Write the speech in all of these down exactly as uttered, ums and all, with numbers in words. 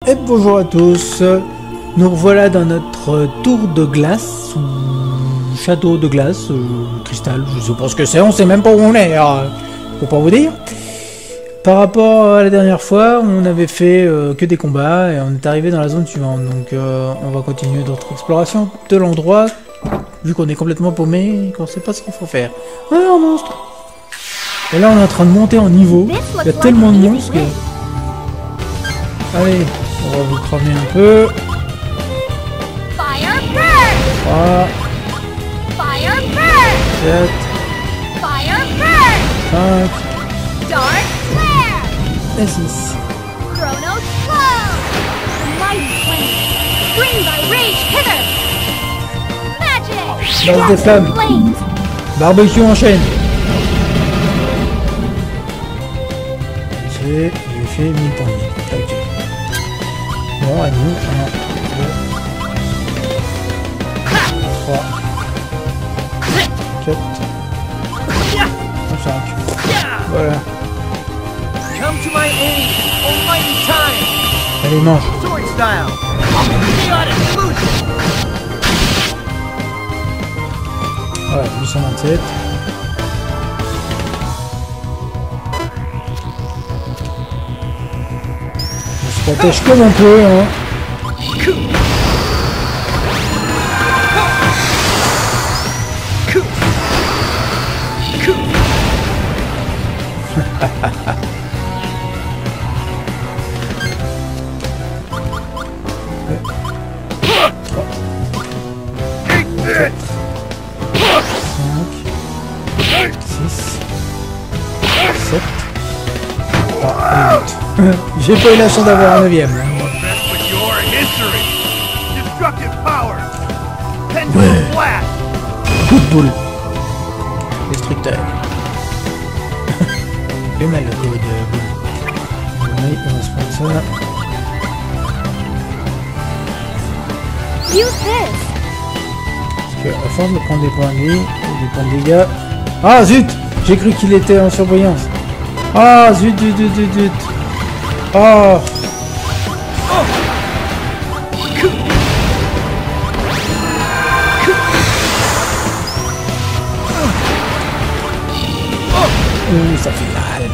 Et bonjour à tous, nous revoilà dans notre tour de glace, ou château de glace, euh, cristal, je sais pas ce que c'est, on sait même pas où on est, alors, faut pas vous dire. Par rapport à la dernière fois, on avait fait euh, que des combats et on est arrivé dans la zone suivante, donc euh, on va continuer notre exploration de l'endroit, vu qu'on est complètement paumé et qu'on sait pas ce qu'il faut faire. Ah, un monstre! Et là on est en train de monter en niveau, il y a tellement de monstres que... Allez, on va vous cramer un peu. trois, sept, cinq, et six. Lance des flammes. Barbecue en chaîne. J'ai fait mille points. Ok. Bon, à nous, un, deux, trois, quatre, cinq. Voilà. Allez, mange. Voilà, huit cent vingt-sept. On se protège comme on peut, hein. J'ai pas eu la chance d'avoir un neuvième. Ouais. Coup de boule. Destructeur. Fait mal le coup de boule. Oui, on va se prendre ça. Parce que à force de prendre des points de vie, des points de dégâts. Ah zut! J'ai cru qu'il était en surbrillance. Ah zut zut zut zut zut. Oh. Ouh, ça fait mal.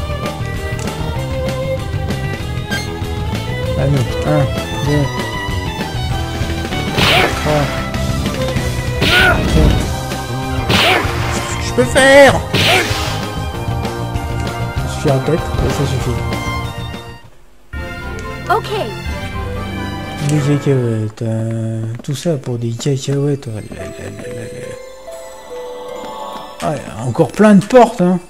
Allez, un, deux, trois, quatre. Je peux faire. Je suis en tête, ça suffit. Ok. Des cacahuètes, euh, tout ça pour des cacahuètes. Oh là là là là là. Ah, il y a encore plein de portes, hein.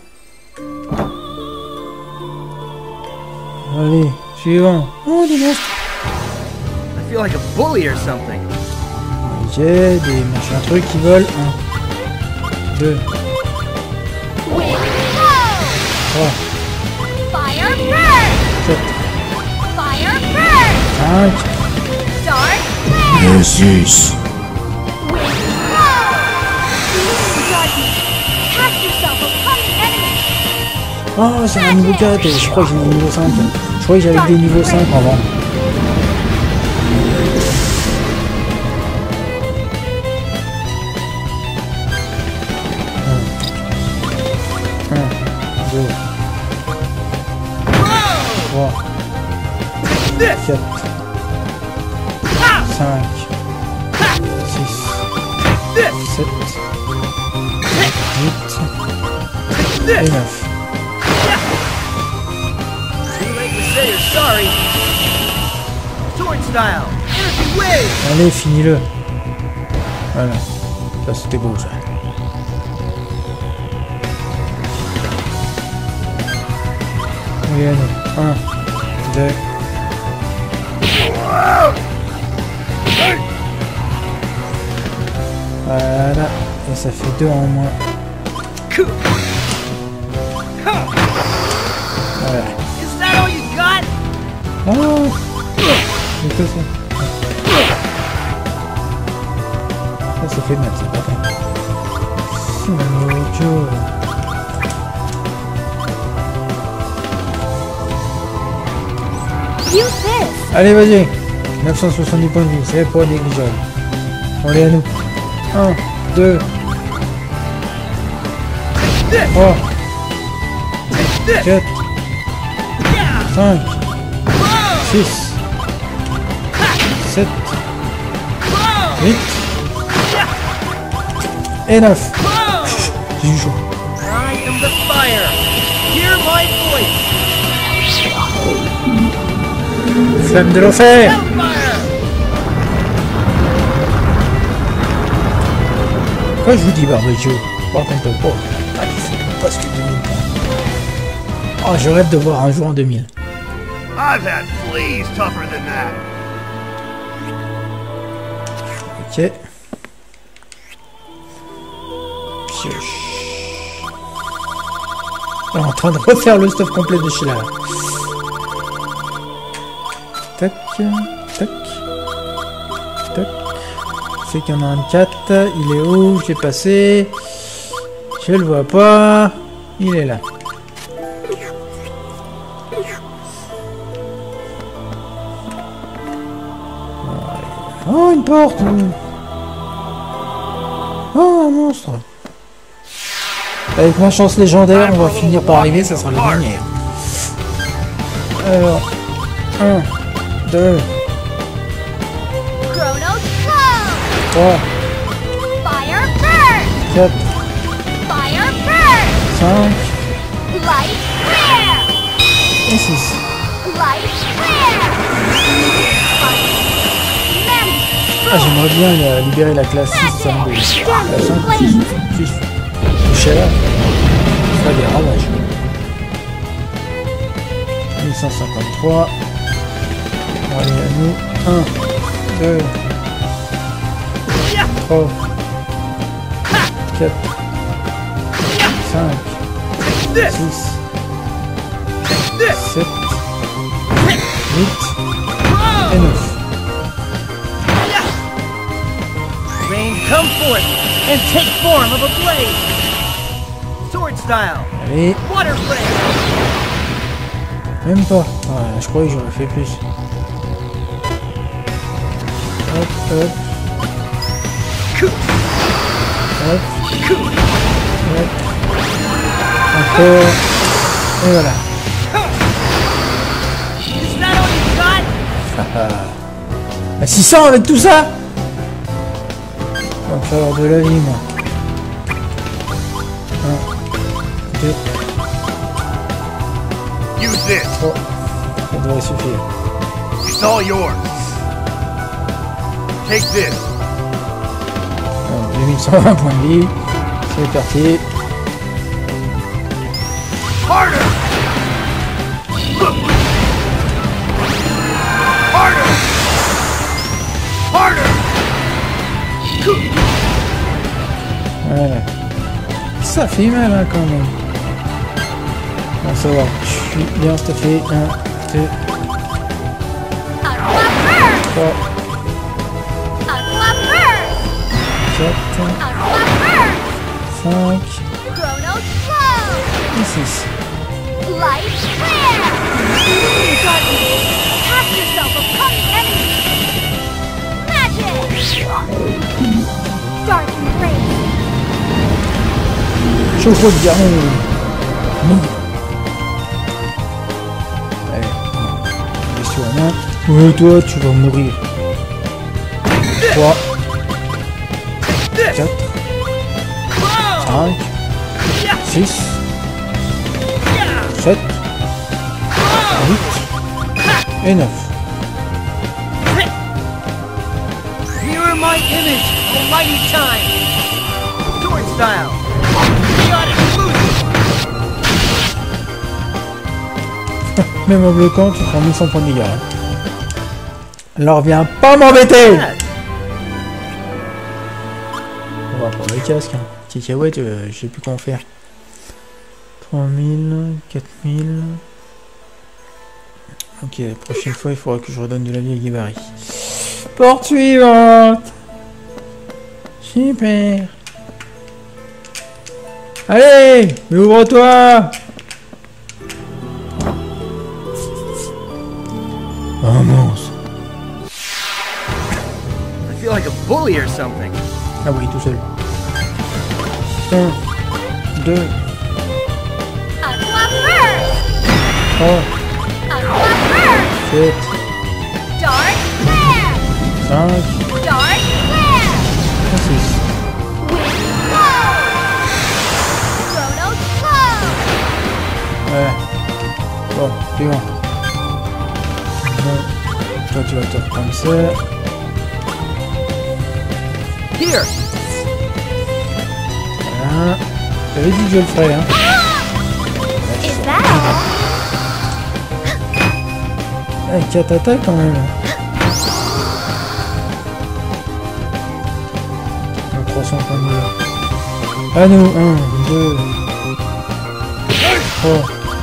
Allez, suivant. Oh, des monstres. I feel like a bully or something. Ok, des machins trucs qui volent. Un, deux, trois, sept, cinq, et six. Oh, c'est un niveau quatre et je crois que j'ai des niveaux cinq. Je crois que j'avais des niveaux cinq avant. un, deux, trois, quatre, cinq, six, sept, huit et neuf. Allez, finis-le. Voilà. Ça, c'était beau, ça. Allez, allez. Un, deux. Voilà. Et ça fait deux en moins. Voilà. Oh! C'est quoi ça? Ça, ça fait mal, c'est pas grave. C'est un Joe. Use this. Allez, vas-y. neuf cent soixante-dix points de vie, c'est pas négligeable. Allez, à nous. un, deux, trois, quatre, cinq, six, sept, huit et neuf. J'ai eu chaud. I am the fire. Hear my voice. Flamme de l'enfer. Hellfire. Quand je vous dis barbecue, par contre pas. Ah, il faut presque deux mille points. Oh, je rêve de voir un jour en deux mille. I've had fleas tougher than that. Ok. Pioche. On est en train de refaire le stuff complet de Sheila. Tac, tac, tac. C'est qu'il y en a un quatre. Il est où? Je l'ai passé. Je le vois pas. Il est là. Oh, une porte. Oh, un monstre. Avec ma chance légendaire, on va finir par arriver, ça sera le dernier. Alors, un, deux, Chrono slow. trois, Fire burn. quatre, Fire burn. cinq Light flare. et six. Light flare. Ah, j'aimerais bien euh, libérer la classe six, ça me donne. La cinq, six, six. Cher. Ça des ravages. mille cent cinquante-trois. On va aller à nous. un, deux, trois, quatre, cinq, six, sept, huit et neuf. Rain, come forth and take form of a blade. Sword style. Allez, Water flame. même pas. Ouais, je croyais que j'aurais fait plus. Hop, hop. Hop. Hop. Encore. Et voilà. Is that all you got? Bah six cents avec tout ça. On va faire de la vie, moi. un, deux, Use this. trois. Ça devrait suffire. It's all yours. Take this. Alors, deux mille cent vingt points de vie. C'est parti. Harder. Harder. Harder. Voilà. Ça fait mal hein, quand même. Bon, ça va. Je suis bien staffé. un, deux, Aqua burn. trois, Aqua burn. quatre, Aqua burn. cinq Chrono slow. et six. Light flare. Darkness. Cast yourself upon the enemy. Magic. Dark rain. Chaud chaud de diamant. Non. Allez. Question à main. Oui, toi, tu vas mourir. trois, quatre, cinq, six, sept, huit et neuf. Mirror my image, almighty time. Sword style. Chaotic illusion. Même en bloquant, tu prends mille cent points de dégâts. hein. Alors viens pas m'embêter. On va prendre le casque. Hein. Cacahuète, euh, je sais plus comment faire. trois mille, quatre mille. Ok, la prochaine fois, il faudra que je redonne de la vie à Guibari. Porte suivante. Super. Allez, mais ouvre-toi. Vamos. I feel like a bully or something. Ah oui, tout seul. Un, deux, Aqua Burst! trois, Aqua Burst! sept, Dark Flare! cinq, Dark Flare! six. Wind Blow! Chrono Slow! Ouais. Bon, suivant. Bon. Toi, tu vas te reprendre ça. Here. Voilà. J'avais dit que je le ferais, hein. Is that all? Ah, quatre attaques quand même. trois cents points de vie. À nous. un, deux, trois,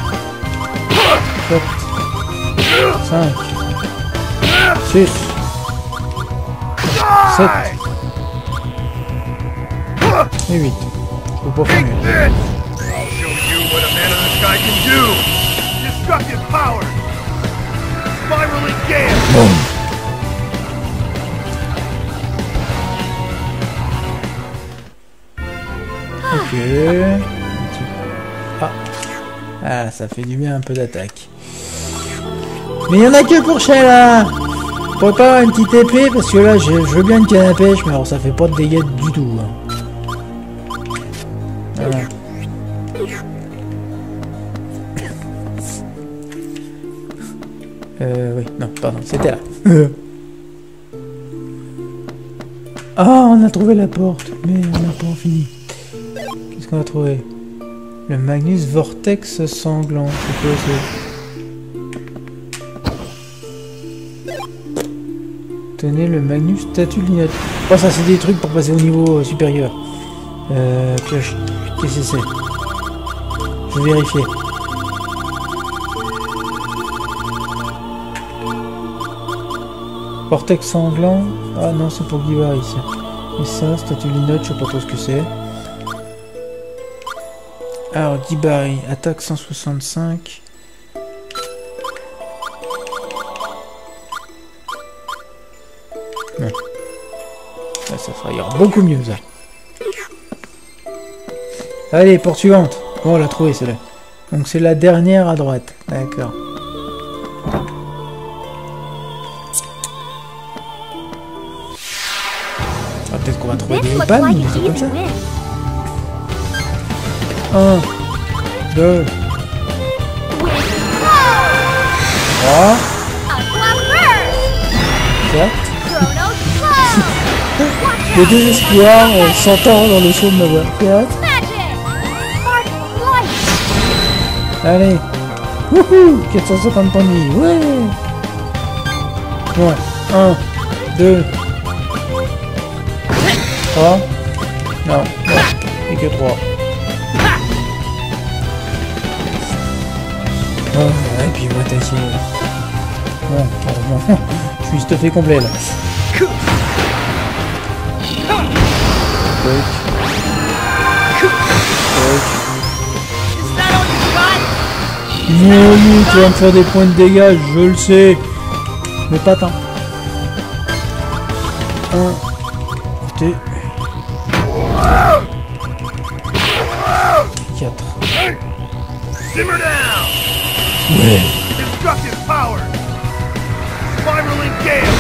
sept, cinq, six, sept et huit. Je peux pas faire mieux. This! I'll show you what a man of the sky can do! Destructive power! Spiraling gale! Boum. Ok. Ah. Ah, ça fait du bien un peu d'attaque. Mais il y en a que pour Sheila. Pourquoi pas une petite épée parce que là je, je veux bien une canne à pêche mais alors ça fait pas de dégâts du tout. Hein. Voilà. Euh oui, non, pardon, c'était là. Ah, on a trouvé la porte, mais on n'a pas fini. Qu'est-ce qu'on a trouvé? Le Magnus Vortex sanglant. C'est quoi ça? Tenez le Magnus statue lunettes. Oh, ça c'est des trucs pour passer au niveau euh, supérieur. Euh, pioche. Qu'est-ce que c'est? Je vais vérifier. Vortex sanglant. Ah non, c'est pour Guibar ici. Et ça, statue lunettes, je sais pas trop ce que c'est. Alors, Guibari, attaque cent soixante-cinq. Non. Là, ça fera ira beaucoup mieux, ça. Allez, porte suivante. Bon, on l'a trouvé, celle-là. Donc, c'est la dernière à droite. D'accord. Ah, peut-être qu'on va trouver This des looks pannes ou like des an trucs comme ça. even win. un, deux, Wind Blow! trois, Aqua Burst! quatre. Chrono Slow! Le désespoir euh, s'entend dans le son de ma voix. quatre. Magic! Spark of Light! Allez. Wouhou, quatre cent cinquante points de vie. Ouais. Bon. un, deux, trois. Non, non. Et que trois. Oh, et puis moi t'as essayé. Bon, bon, bon. Je suis stuffé complet là. Tac. Tac. Is that all you got? Non, oui, tu vas me faire des points de dégâts, je le sais. Mais pas tant. Un, deux, quatre. Simmer down! Ouais. Destructive power! Spiraling gale!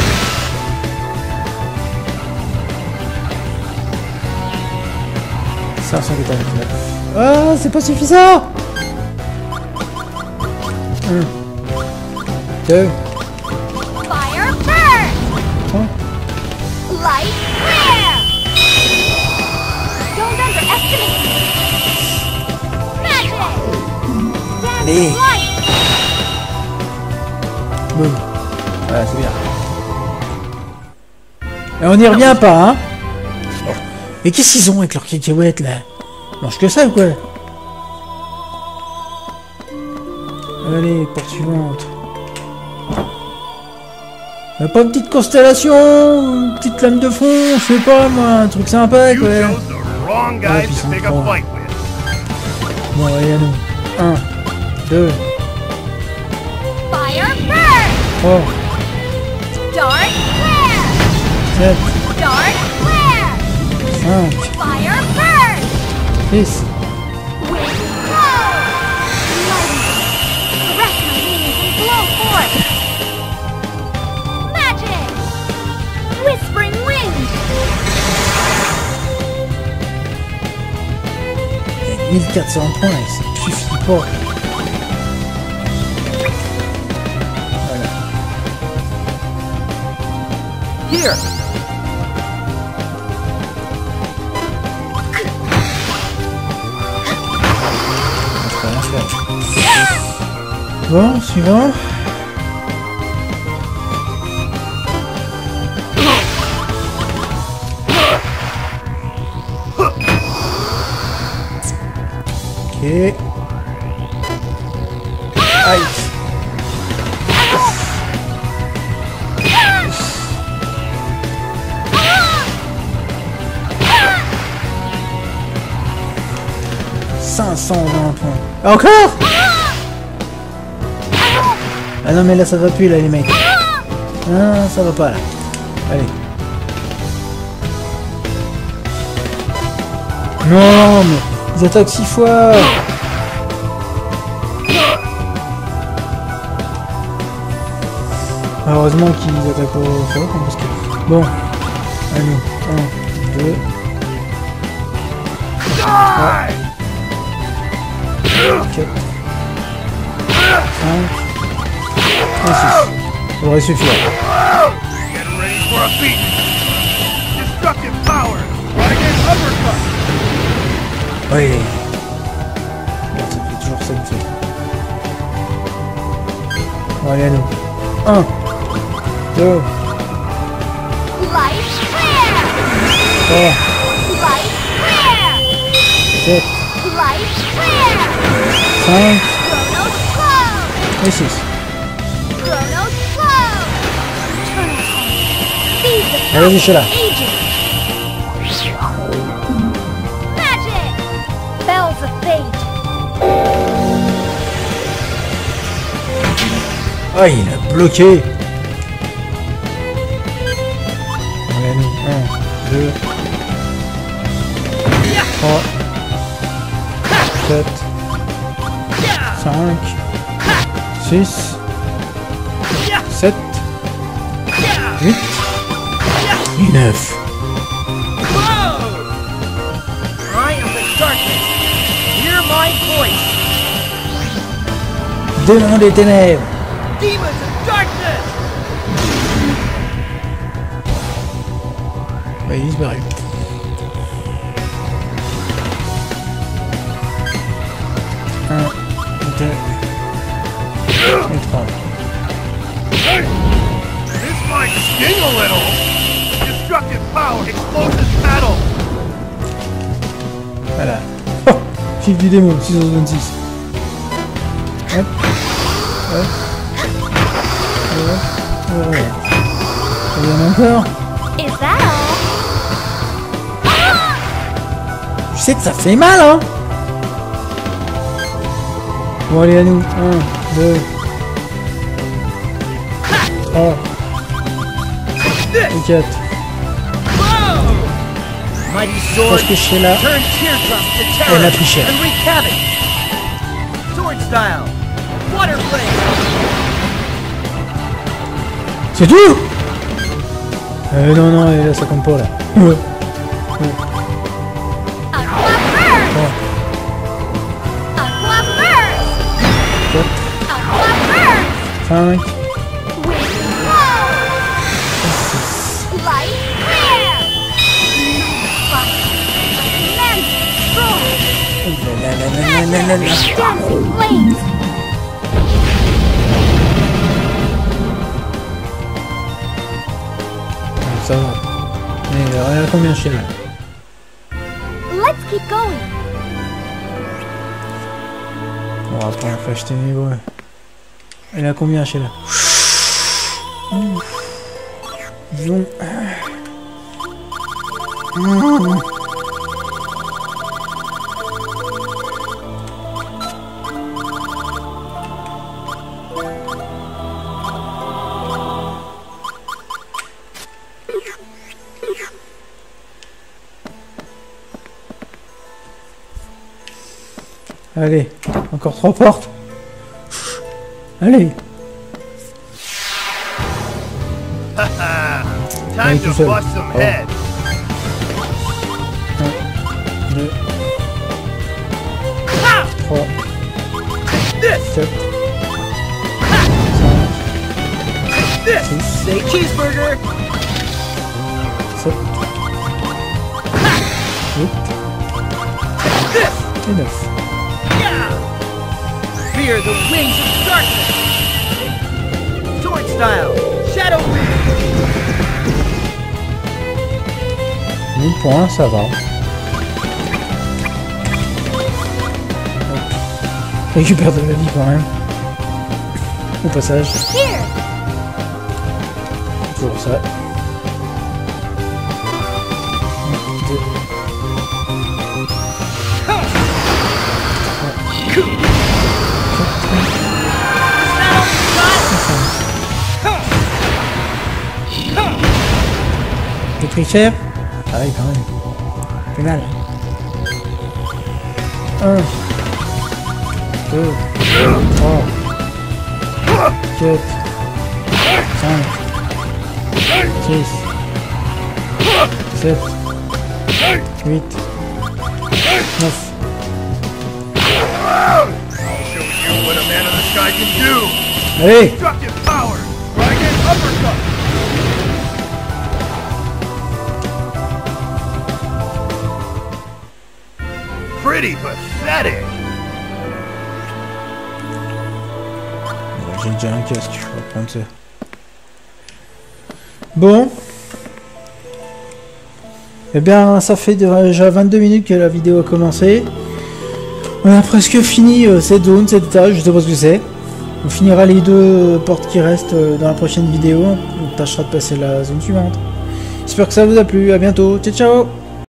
cinq cent quatre-vingt-dix-neuf. Ah, c'est pas suffisant. un, deux, Fire Burst! trois. Light Flare! Don't underestimate me! Magic! Allez. Dancing Light! Boum. Voilà, c'est bien. Et on n'y revient pas, hein. Bon. Mais qu'est-ce qu'ils ont avec leurs cacahuètes, là? Ils mangent que ça, ou quoi? Allez, porte suivante. Y'a pas une petite constellation, une petite lame de fond, je sais pas, moi, un truc sympa, You quoi. chose the wrong guys puis to c'est pick a trop. fight with. Bon, allez, à nous. un, deux, Fire Burst! trois, Dark flare! sept, Dark flare! cinq, Fire burst! six, Wind blow! Lightning! Caress my wings and blow forth! Magic! Whispering wind! mille quatre cents points, ça suffit pas. Voilà. Here! Je peux rien faire. Bon, suivant. Ok. Aïe. cinq cent vingt points. Encore? Ah non mais là ça va plus là les mecs. Ah ça va pas là. Allez. Non mais ils attaquent six fois. Heureusement qu'ils attaquent pas fort parce que... Bon. Allez. un, deux. trois, quatre, cinq et six. Ça devrait suffire. Get ready for a beating. Destructive power. Dragon uppercut. Oui. Bon, ça fait toujours ça que fait. Bon, allez à nous. un, deux, Light flare! trois, Light flare! sept, Light flare! cinq Chrono slow! et six. Chrono slow! Eternal time! Feed the Allez, je suis là. ages! Magic! Bells of fate! Ah, il a bloqué. Allez à nous. un, deux, trois, sept, cinq, six, sept, huit et neuf. I am the darkness. Hear my voice. Démon des ténèbres. Demons of darkness. Bah, il est disparu. un, deux et trois. This might sting a little. Destructive power. Explosive battle. Voilà. Oh, fil du démon, six cent soixante-six. Hop. Hop. Hop. Hop. Il y en a encore. Is that all? Je sais que ça fait mal, hein. Bon, allez à nous. un, deux, trois, et quatre. Mighty sword. Parce que je suis là. Turn teardrops to Elle terror a triché. and wreak havoc. Sword style. Water flame. C'est tout. Euh, non, non, là, ça compte pas, là. Ouais. Aqua burst! trois, Aqua burst! quatre, Aqua burst! cinq, Wind blow! Light flare! Fire! Immense strong! la, la, la, la, la, la, la. Dancing flames! Ça va. Mais regarde combien je suis là. Let's keep going! On va prendre flash ténébreux. Elle a combien chez là? Disons. Mmh. Allez, encore trois portes. Allez. Time to tout seul. bust some Oh. heads. deux, Ha! trois, This! quatre, This! six, Say cheeseburger! sept, huit This! et neuf. Yeah! Fear the wings of darkness! Sword style! Shadow wing! mille points, ça va. Hop. Récupère de la vie quand même. Au passage. Here! Toujours ça. Un, deux. T'es pris cher? Ah oui, quand même. C'est mal. Un. Deux. Trois. Quatre. Cinq. Six. Sept. Huit. Neuf. I'll show you what a man of the sky can do. Allez! Destructive power. Dragon uppercut. Pretty pathetic. Bon, j'ai déjà un casque, je vais prendre ça. Bon. Eh bien, ça fait déjà vingt-deux minutes que la vidéo a commencé. On a presque fini euh, cette zone, cet étage, je sais pas ce que c'est. On finira les deux portes qui restent euh, dans la prochaine vidéo. On tâchera de passer la zone suivante. J'espère que ça vous a plu, à bientôt, ciao ciao!